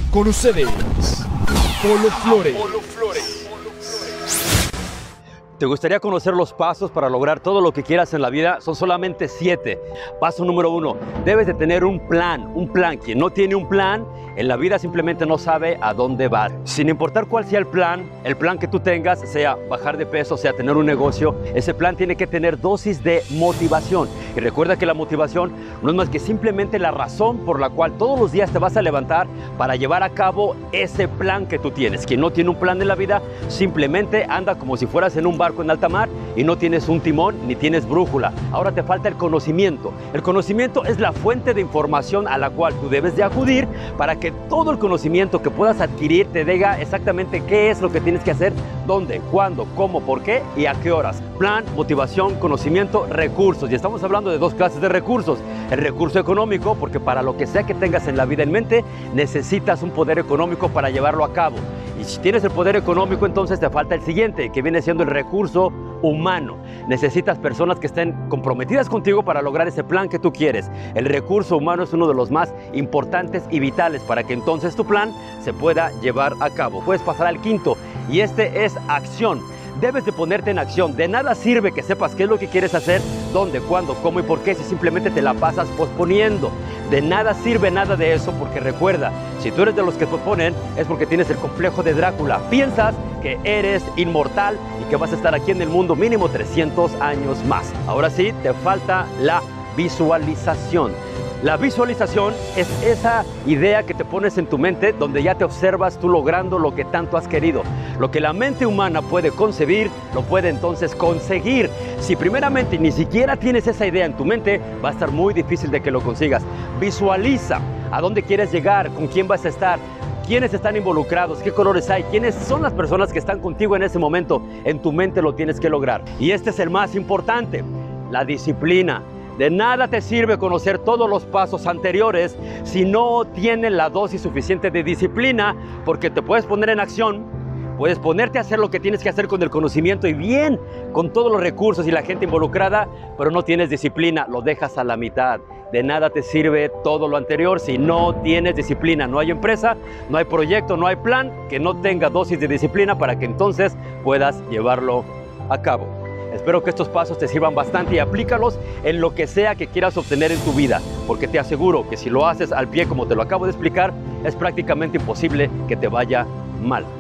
Con ustedes, Polo Flores. ¿Te gustaría conocer los pasos para lograr todo lo que quieras en la vida? Son solamente 7. Paso número 1, debes de tener un plan. Quien no tiene un plan, en la vida simplemente no sabe a dónde va. Sin importar cuál sea el plan que tú tengas, sea bajar de peso, sea tener un negocio, ese plan tiene que tener dosis de motivación. Y recuerda que la motivación no es más que simplemente la razón por la cual todos los días te vas a levantar para llevar a cabo ese plan que tú tienes. Quien no tiene un plan en la vida, simplemente anda como si fueras en un barco en alta mar y no tienes un timón ni tienes brújula. Ahora te falta el conocimiento. El conocimiento es la fuente de información a la cual tú debes de acudir para que todo el conocimiento que puedas adquirir te diga exactamente qué es lo que tienes que hacer, dónde, cuándo, cómo, por qué y a qué horas. Plan, motivación, conocimiento, recursos. Y estamos hablando de 2 clases de recursos. El recurso económico, porque para lo que sea que tengas en la vida en mente, necesitas un poder económico para llevarlo a cabo. Y si tienes el poder económico, entonces te falta el siguiente, que viene siendo el recurso humano. Necesitas personas que estén comprometidas contigo para lograr ese plan que tú quieres. El recurso humano es uno de los más importantes y vitales para que entonces tu plan se pueda llevar a cabo. Puedes pasar al quinto, y este es acción. Debes de ponerte en acción. De nada sirve que sepas qué es lo que quieres hacer, dónde, cuándo, cómo y por qué si simplemente te la pasas posponiendo. De nada sirve nada de eso, porque recuerda, si tú eres de los que posponen, es porque tienes el complejo de Drácula. Piensas que eres inmortal y que vas a estar aquí en el mundo mínimo 300 años más. Ahora sí, te falta la visualización. La visualización es esa idea que te pones en tu mente donde ya te observas tú logrando lo que tanto has querido. Lo que la mente humana puede concebir, lo puede entonces conseguir. Si primeramente ni siquiera tienes esa idea en tu mente, va a estar muy difícil de que lo consigas. Visualiza a dónde quieres llegar, con quién vas a estar, quiénes están involucrados, qué colores hay, quiénes son las personas que están contigo en ese momento. En tu mente lo tienes que lograr. Y este es el más importante, la disciplina. De nada te sirve conocer todos los pasos anteriores si no tienes la dosis suficiente de disciplina, porque te puedes poner en acción, puedes ponerte a hacer lo que tienes que hacer con el conocimiento y bien, con todos los recursos y la gente involucrada, pero no tienes disciplina, lo dejas a la mitad. De nada te sirve todo lo anterior si no tienes disciplina. No hay empresa, no hay proyecto, no hay plan que no tenga dosis de disciplina para que entonces puedas llevarlo a cabo. Espero que estos pasos te sirvan bastante y aplícalos en lo que sea que quieras obtener en tu vida, porque te aseguro que si lo haces al pie como te lo acabo de explicar, es prácticamente imposible que te vaya mal.